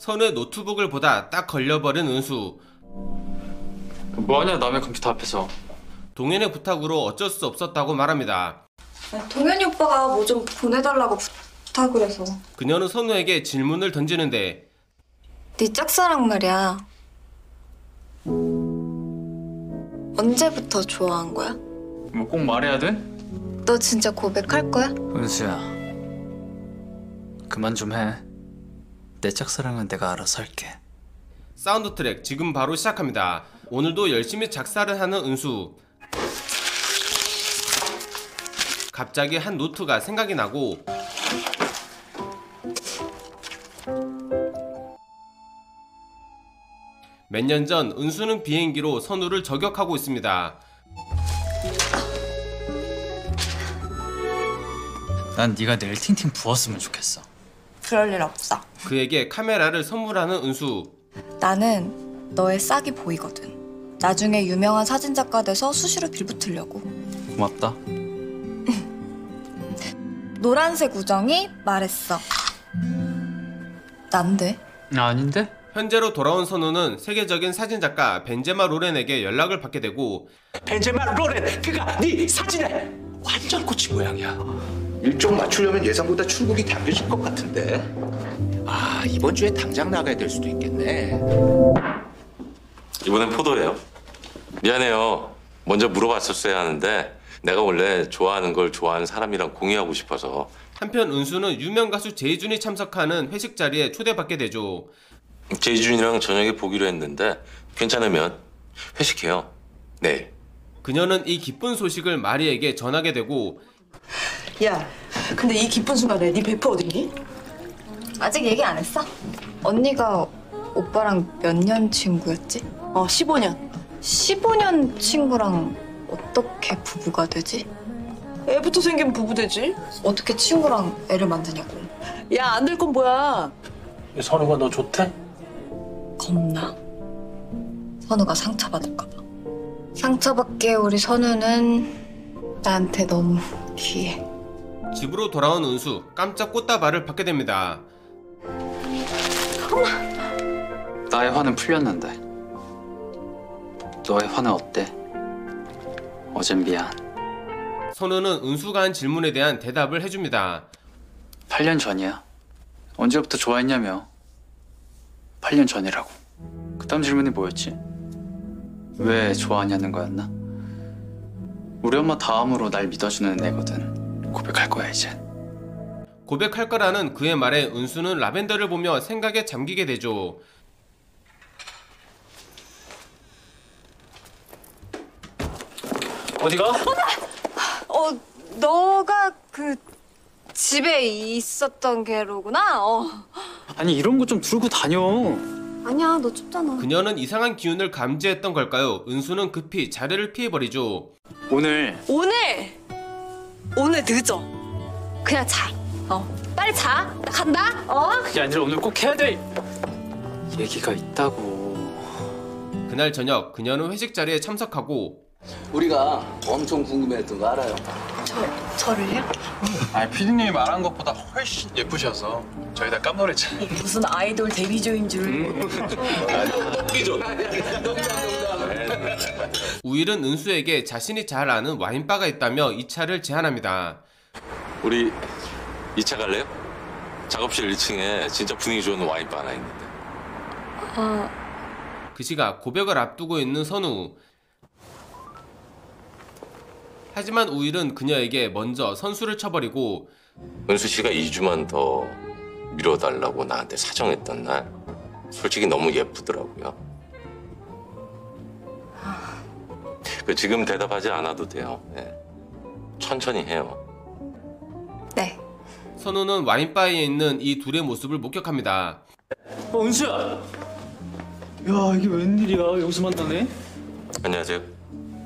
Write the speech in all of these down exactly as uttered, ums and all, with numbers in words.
선우의 노트북을 보다 딱 걸려버린 은수. 뭐하냐 남의 컴퓨터 앞에서. 동현의 부탁으로 어쩔 수 없었다고 말합니다. 동현이 오빠가 뭐 좀 보내달라고 부탁을 해서. 그녀는 선우에게 질문을 던지는데 네 짝사랑 말이야. 언제부터 좋아한 거야? 뭐 꼭 말해야 돼? 너 진짜 고백할 거야? 은수야 그만 좀 해. 내 짝사랑은 내가 알아서 할게. 사운드 트랙 지금 바로 시작합니다. 오늘도 열심히 작사를 하는 은수. 갑자기 한 노트가 생각이 나고 몇 년 전 은수는 비행기로 선우를 저격하고 있습니다. 난 네가 내일 팅팅 부었으면 좋겠어. 그럴 일 없어. 그에게 카메라를 선물하는 은수. 나는 너의 싹이 보이거든. 나중에 유명한 사진작가 돼서 수시로 빌붙으려고. 고맙다. 노란색 우정이 말했어. 난데? 아, 아닌데? 현재로 돌아온 선우는 세계적인 사진작가 벤제마 로렌에게 연락을 받게 되고 벤제마 로렌, 그가 네 사진에 완전 꽃이 모양이야. 일정 맞추려면 예상보다 출국이 당겨질 것 같은데. 아, 이번 주에 당장 나가야 될 수도 있겠네. 이번엔 포도예요. 미안해요. 먼저 물어봤었어야 하는데 내가 원래 좋아하는 걸 좋아하는 사람이랑 공유하고 싶어서. 한편 은수는 유명 가수 제이준이 참석하는 회식 자리에 초대받게 되죠. 제이준이랑 저녁에 보기로 했는데 괜찮으면 회식해요. 내일. 그녀는 이 기쁜 소식을 마리에게 전하게 되고 야, 근데 이 기쁜 순간에 네 베프 어딨니? 아직 얘기 안 했어? 언니가 오빠랑 몇 년 친구였지? 어, 십오 년. 십오 년 친구랑 어떻게 부부가 되지? 애부터 생기면 부부 되지. 어떻게 친구랑 애를 만드냐고. 야, 안 될 건 뭐야. 선우가 너 좋대? 겁나. 선우가 상처받을까 봐. 상처받게 우리 선우는 나한테 너무 귀해. 집으로 돌아온 은수. 깜짝 꽃다발을 받게 됩니다. 나의 화는 풀렸는데 너의 화는 어때? 어젠 미안. 선우는 은수가 한 질문에 대한 대답을 해줍니다. 팔 년 전이야. 언제부터 좋아했냐며. 팔 년 전이라고. 그 다음 질문이 뭐였지? 왜 좋아하냐는 거였나? 우리 엄마 다음으로 날 믿어주는 애거든. 고백할 거야 이제. 고백할 거라는 그의 말에 은수는 라벤더를 보며 생각에 잠기게 되죠. 어디가? 어, 너가 그 집에 있었던 걔로구나. 어. 아니 이런 거 좀 들고 다녀. 아니야, 너 춥잖아. 그녀는 이상한 기운을 감지했던 걸까요? 은수는 급히 자리를 피해버리죠. 오늘 오늘! 오늘 늦어. 그냥 자. 어, 빨리 자. 나 간다. 어? 그게 아니라 오늘 꼭 해야 돼. 얘기가 있다고. 그날 저녁 그녀는 회식 자리에 참석하고 우리가 엄청 궁금해했던 거 알아요? 저, 저를요? 아니 피디님이 말한 것보다 훨씬 예쁘셔서 저희 다 깜놀했잖아요. 무슨 아이돌 데뷔조인 줄. 우일은 은수에게 자신이 잘 아는 와인바가 있다며 이 차를 제안합니다. 우리 이 차 갈래요? 작업실 일 층에 진짜 분위기 좋은 와인바 하나 있는데. 아, 그 시각 고백을 앞두고 있는 선우. 하지만 우일은 그녀에게 먼저 선수를 쳐버리고 은수 씨가 이 주만 더 미뤄달라고 나한테 사정했던 날 솔직히 너무 예쁘더라고요. 그 지금 대답하지 않아도 돼요. 네. 천천히 해요. 네. 선우는 와인바에 있는 이 둘의 모습을 목격합니다. 어 은수야. 야 이게 웬일이야. 여기서 만나네. 안녕하세요.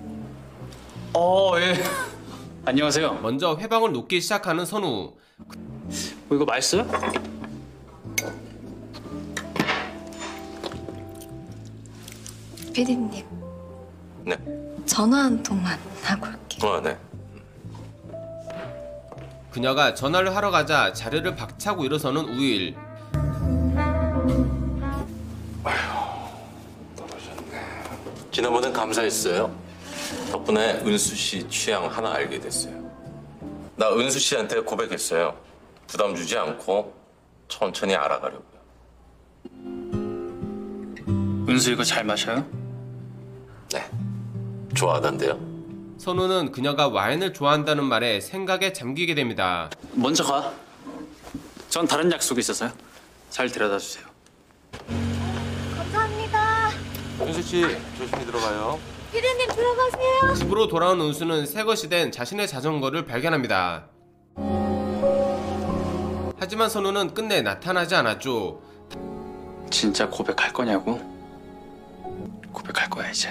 어 예. 안녕하세요. 먼저 회방을 놓기 시작하는 선우. 어, 이거 맛있어요? 피디님, 네. 전화 한 통만 하고 올게요. 어, 네. 그녀가 전화를 하러 가자 자리를 박차고 일어서는 우일. 지난번엔 감사했어요. 덕분에 은수 씨 취향 하나 알게 됐어요. 나 은수 씨한테 고백했어요. 부담 주지 않고 천천히 알아가려고요. 은수 이거 잘 마셔요? 네, 좋아하던데요. 선우는 그녀가 와인을 좋아한다는 말에 생각에 잠기게 됩니다. 먼저 가. 전 다른 약속이 있어서요. 잘 데려다 주세요. 감사합니다. 은수 씨 조심히 들어가요. 피디님 들어가세요. 집으로 돌아온 은수는 새것이 된 자신의 자전거를 발견합니다. 하지만 선우는 끝내 나타나지 않았죠. 진짜 고백할 거냐고? 고백할 거야 이제.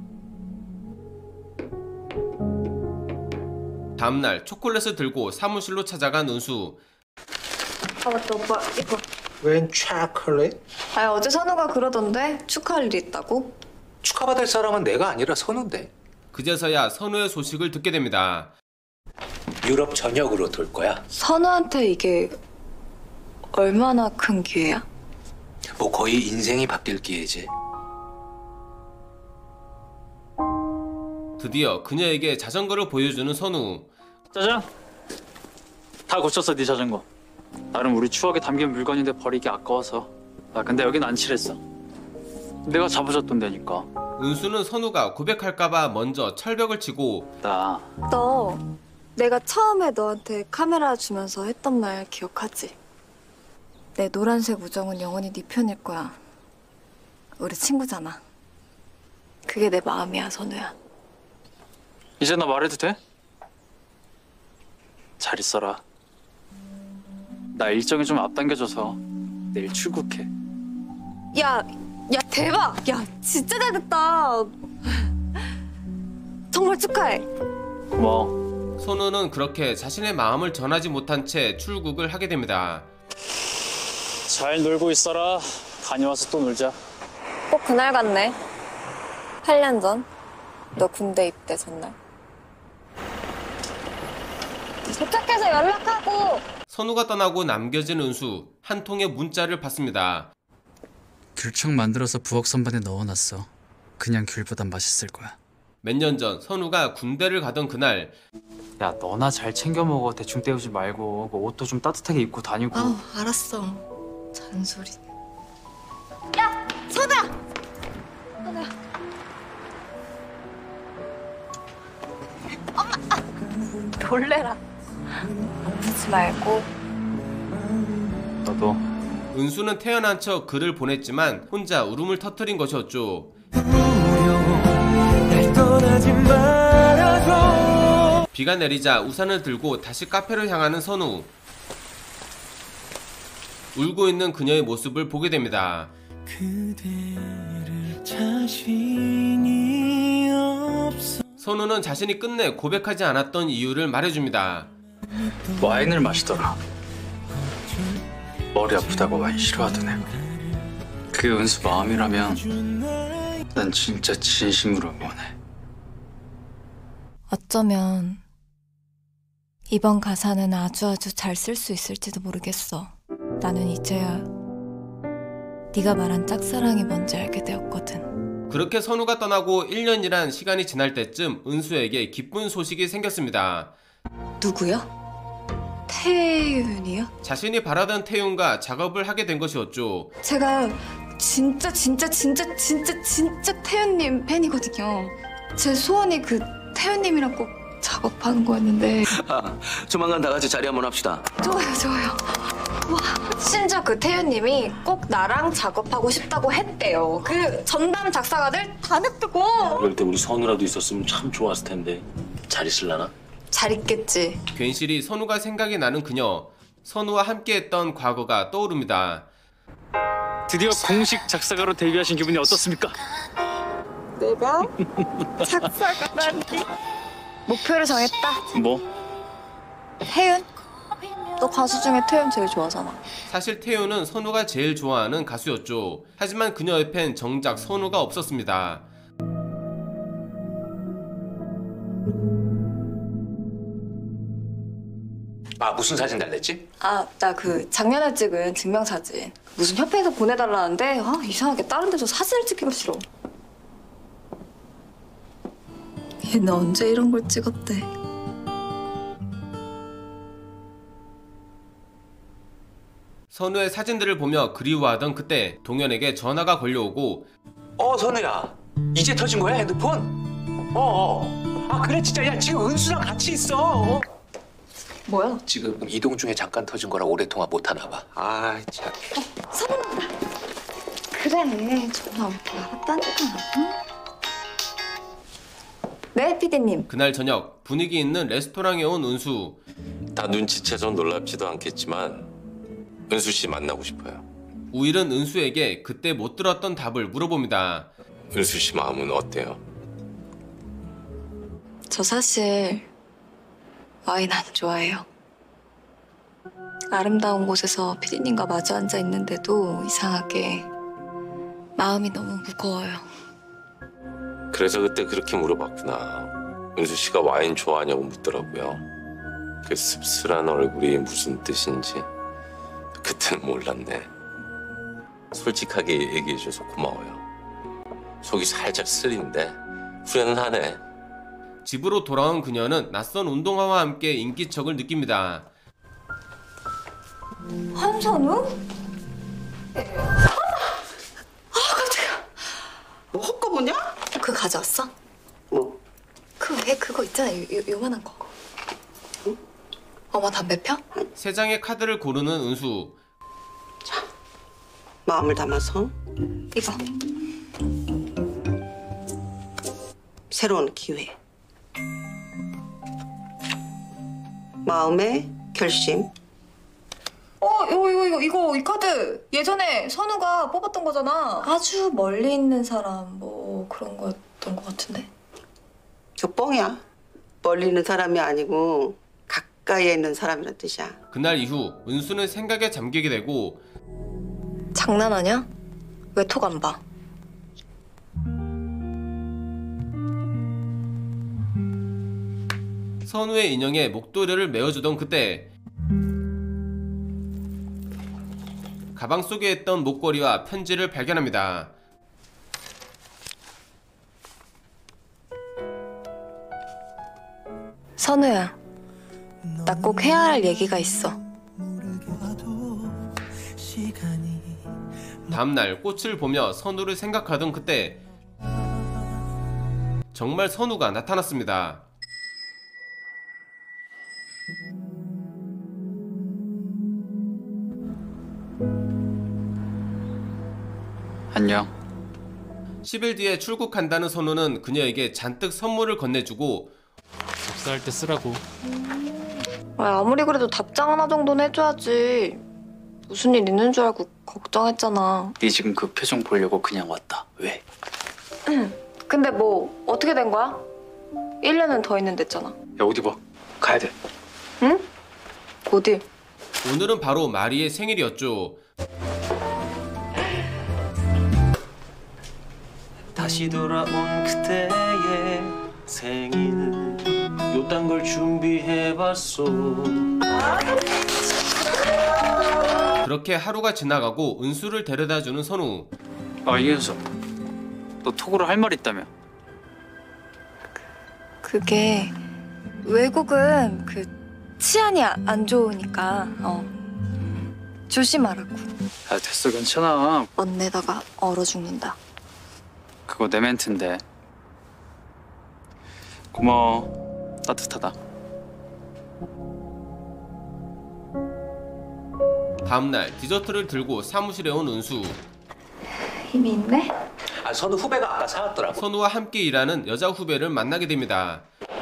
다음날 초콜릿을 들고 사무실로 찾아간 은수. 아 맞다 오빠 이거. 웬 초콜릿? 아 어제 선우가 그러던데 축하할 일이 있다고? 축하받을 사람은 내가 아니라 선우인데. 그제서야 선우의 소식을 듣게 됩니다. 유럽 전역으로 돌 거야. 선우한테 이게 얼마나 큰 기회야? 뭐 거의 인생이 바뀔 기회지. 드디어 그녀에게 자전거를 보여주는 선우. 짜잔. 다 고쳤어 네 자전거. 나름 우리 추억에 담긴 물건인데 버리기 아까워서. 아 근데 여긴 안 칠했어. 내가 잡아줬던 데니까. 은수는 선우가 고백할까봐 먼저 철벽을 치고 나 너 내가 처음에 너한테 카메라 주면서 했던 말 기억하지? 내 노란색 우정은 영원히 네 편일 거야. 우리 친구잖아. 그게 내 마음이야, 선우야. 이제 나 말해도 돼? 잘 있어라. 나 일정이 좀 앞당겨져서 내일 출국해. 야, 야 대박! 야 진짜 잘 됐다. 정말 축하해. 고마워. 선우는 그렇게 자신의 마음을 전하지 못한 채 출국을 하게 됩니다. 잘 놀고 있어라. 다녀와서 또 놀자. 꼭 그날 같네. 팔 년 전. 너 군대 입대 전날. 도착해서 연락하고. 선우가 떠나고 남겨진 은수. 한 통의 문자를 받습니다. 귤청 만들어서 부엌 선반에 넣어놨어. 그냥 귤보단 맛있을 거야. 몇 년 전 선우가 군대를 가던 그날. 야 너나 잘 챙겨 먹어. 대충 때우지 말고 그 옷도 좀 따뜻하게 입고 다니고. 아우 알았어. 잔소리. 야 선우야. 선우야. 엄마. 아. 놀래라. 아프지 말고. 너도. 은수는 태어난 척 글을 보냈지만 혼자 울음을 터뜨린 것이었죠. 비가 내리자 우산을 들고 다시 카페를 향하는 선우. 울고 있는 그녀의 모습을 보게 됩니다. 선우는 자신이 끝내 고백하지 않았던 이유를 말해줍니다. 와인을 마시더라. 머리 아프다고 와인 싫어하던 애가. 그게 은수 마음이라면 난 진짜 진심으로 응원해. 어쩌면 이번 가사는 아주 아주 잘 쓸 수 있을지도 모르겠어. 나는 이제야 네가 말한 짝사랑이 뭔지 알게 되었거든. 그렇게 선우가 떠나고 일 년이란 시간이 지날 때쯤 은수에게 기쁜 소식이 생겼습니다. 누구요? 태윤이요? 자신이 바라던 태윤과 작업을 하게 된 것이었죠. 제가 진짜 진짜 진짜 진짜 진짜 태윤님 팬이거든요. 제 소원이 그 태윤님이랑 꼭 작업하는 거였는데. 아, 조만간 다 같이 자리 한번 합시다. 좋아요 좋아요. 와 심지어 그 태윤님이 꼭 나랑 작업하고 싶다고 했대요. 그 전담 작사가들 다 냅두고. 그럴 때 우리 선우라도 있었으면 참 좋았을 텐데. 잘 있을라나? 잘 있겠지. 괜시리 선우가 생각이 나는 그녀. 선우와 함께했던 과거가 떠오릅니다. 드디어 공식 작사가로 데뷔하신 기분이 어떻습니까? 내가 작사가라니. 목표를 정했다. 뭐? 태윤? 너 가수 중에 태윤 제일 좋아하잖아. 사실 태윤은 선우가 제일 좋아하는 가수였죠. 하지만 그녀 옆엔 정작 선우가 없었습니다. 아 무슨 사진 달랬지? 아, 나 그 작년에 찍은 증명사진. 무슨 협회에서 보내달라는데 아 이상하게 다른 데서 사진을 찍기가 싫어. 걔는 언제 이런 걸 찍었대? 선우의 사진들을 보며 그리워하던 그때 동현에게 전화가 걸려오고 어 선우야 이제 터진 거야 핸드폰? 어어 아 그래 진짜 야 지금 은수랑 같이 있어. 뭐야? 지금 이동 중에 잠깐 터진 거라 오래 통화 못 하나 봐. 아 참. 그래, 전화 올 줄 알았다니까. 응? 네, 피디님. 그날 저녁 분위기 있는 레스토랑에 온 은수. 다 눈치채서 놀랍지도 않겠지만 은수 씨 만나고 싶어요. 우일은 은수에게 그때 못 들었던 답을 물어봅니다. 은수 씨 마음은 어때요? 저 사실 와인 안 좋아해요. 아름다운 곳에서 피디님과 마주 앉아 있는데도 이상하게 마음이 너무 무거워요. 그래서 그때 그렇게 물어봤구나. 은수 씨가 와인 좋아하냐고 묻더라고요. 그 씁쓸한 얼굴이 무슨 뜻인지 그때는 몰랐네. 솔직하게 얘기해줘서 고마워요. 속이 살짝 쓰린데 후회는 하네. 집으로 돌아온 그녀는 낯선 운동화와 함께 인기척을 느낍니다. 한선우? 뭐 헛거무냐? 그거 가져왔어? 뭐? 그 왜 그거 있잖아, 요, 요, 요만한 거. 응? 어머 담배 펴? 세 장의 카드를 고르는 은수. 마음을 담아서 이거. 새로운 기회. 마음의 결심. 어, 이거, 이거, 이거, 이거, 이 카드. 예전에 선우가 뽑았던 거잖아. 아주 멀리 있는 사람, 뭐, 그런 거였던 것 같은데. 저 뻥이야. 멀리 있는 사람이 아니고 가까이에 있는 사람이란 뜻이야. 그날 이후 은수는 생각에 잠기게 되고 장난하냐? 왜 톡 안 봐? 선우의 인형에 목도리를 메어주던 그때 가방 속에 있던 목걸이와 편지를 발견합니다. 선우야, 나 꼭 해야 할 얘기가 있어. 다음날 꽃을 보며 선우를 생각하던 그때 정말 선우가 나타났습니다. 안녕. 십 일 뒤에 출국한다는 선우는 그녀에게 잔뜩 선물을 건네주고 복사할 때 쓰라고. 아, 아무리 그래도 답장 하나 정도는 해줘야지. 무슨 일 있는 줄 알고 걱정했잖아. 네 지금 그 표정 보려고 그냥 왔다. 왜? 근데 뭐 어떻게 된 거야? 일 년은 더 있는댔잖아. 야 어디 봐. 가야 돼. 응? 어디? 오늘은 바로 마리의 생일이었죠. 다시 돌아온 그때의 생일 요딴 걸 준비해봤어. 그렇게 하루가 지나가고 은수를 데려다주는 선우. 아 이현수, 너 톡으로 할 말 있다며? 그게 외국은 그 치안이 아- 안 좋으니까 어 조심하라고. 아 됐어 괜찮아. 언내다가 얼어 죽는다. 그거 내 멘트인데. 고마워. 따뜻하다. 다음날 디저트를 들고 사무실에 온 은수. 힘이 있네? 아 선우 후배가 아까 사왔더라고. 선우와 함께 일하는 여자 후배를 만나게 됩니다.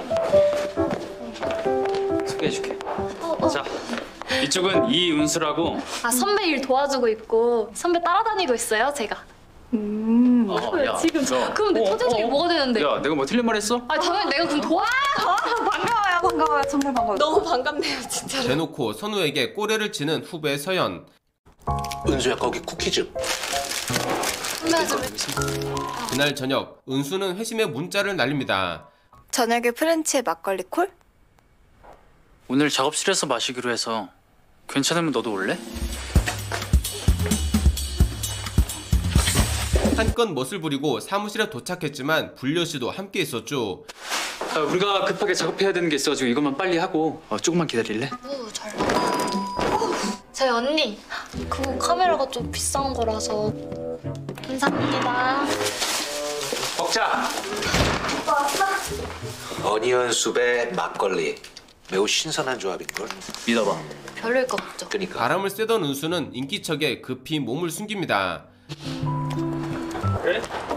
소개해줄게. 자, 이쪽은 이은수라고. 아 선배 일 도와주고 있고 선배 따라다니고 있어요 제가. 음. 어, 왜 지금 그럼 내 터져지게 뭐가 되는데? 야, 내가 뭐 틀린 말 했어? 아 당연히 내가 그럼 도와. 반가워요, 반가워요. 정말 반가워요. 너무 반갑네요 진짜로. 대놓고 선우에게 꼬레를 치는 후배 서연. 은수야 거기 쿠키 좀. 선배 선배. 그날 저녁 은수는 회심의 문자를 날립니다. 저녁에 프렌치에 막걸리 콜? 오늘 작업실에서 마시기로 해서 괜찮으면 너도 올래? 한껏 멋을 부리고 사무실에 도착했지만 불려 씨도 함께 있었죠. 아, 우리가 급하게 작업해야 되는 게 있어가지고 이것만 빨리 하고 어, 조금만 기다릴래? 오, 잘 나와. 저희 언니, 그거 카메라가 좀 비싼 거라서. 감사합니다. 먹자. 어니언 수베 막걸리. 매우 신선한 조합인걸. 믿어봐. 별로일 것 같죠? 그러니까. 바람을 쐬던 은수는 인기척에 급히 몸을 숨깁니다. 그래?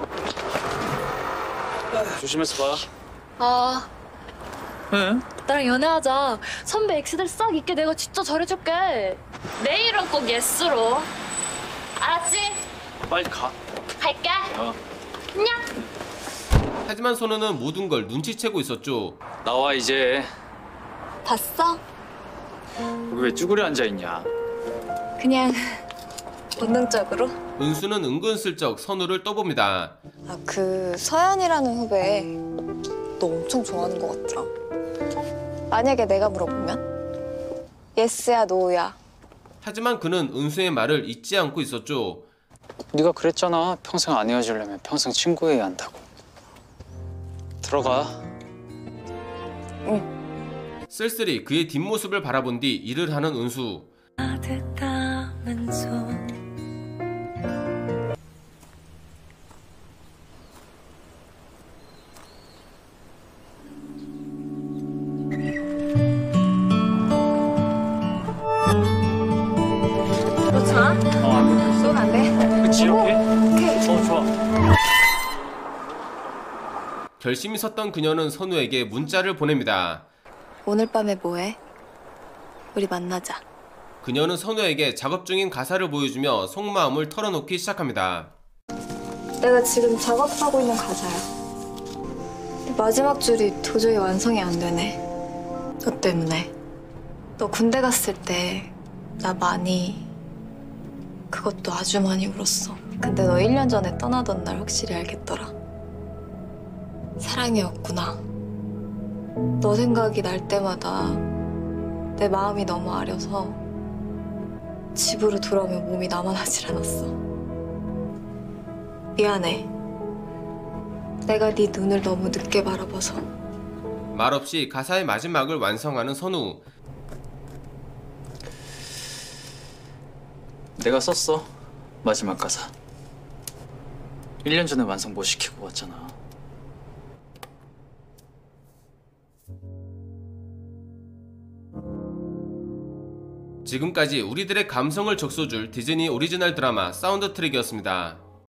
조심해서 봐. 아, 응? 나랑 연애하자. 선배 엑스들 싹 있게 내가 진짜 잘해줄게. 내일은 꼭 예스로. 알았지? 빨리 가. 갈게. 어. 안녕. 하지만 선우는 모든 걸 눈치채고 있었죠. 나와 이제. 봤어? 왜 쭈그려 앉아 있냐? 그냥 본능적으로. 은수는 은근슬쩍 선우를 떠봅니다. 아, 그 서연이라는 후배 너 엄청 좋아하는 것 같더라. 만약에 내가 물어보면 예스야 노야. 하지만 그는 은수의 말을 잊지 않고 있었죠. 네가 그랬잖아. 평생 안 헤어지려면 평생 친구해야 한다고. 들어가. 쓸쓸히 그의 뒷모습을 바라본 뒤 일을 하는 은수. 너 자? 어, 안 돼. 넌 안 돼? 그치, 이렇게? 오케이. 어, 좋아. 결심이 섰던 그녀는 선우에게 문자를 보냅니다. 오늘 밤에 뭐해? 우리 만나자. 그녀는 선우에게 작업 중인 가사를 보여주며 속마음을 털어놓기 시작합니다. 내가 지금 작업하고 있는 가사야. 마지막 줄이 도저히 완성이 안 되네. 너 때문에. 너 군대 갔을 때 나 많이, 그것도 아주 많이 울었어. 근데 너 일 년 전에 떠나던 날 확실히 알겠더라. 사랑이었구나. 너 생각이 날 때마다 내 마음이 너무 아려서 집으로 돌아오면 몸이 나만하질 않았어. 미안해. 내가 네 눈을 너무 늦게 바라봐서. 말없이 가사의 마지막을 완성하는 선우. 내가 썼어. 마지막 가사. 일 년 전에 완성 못 시키고 왔잖아. 지금까지 우리들의 감성을 적셔줄 디즈니 오리지널 드라마 사운드 트랙이었습니다.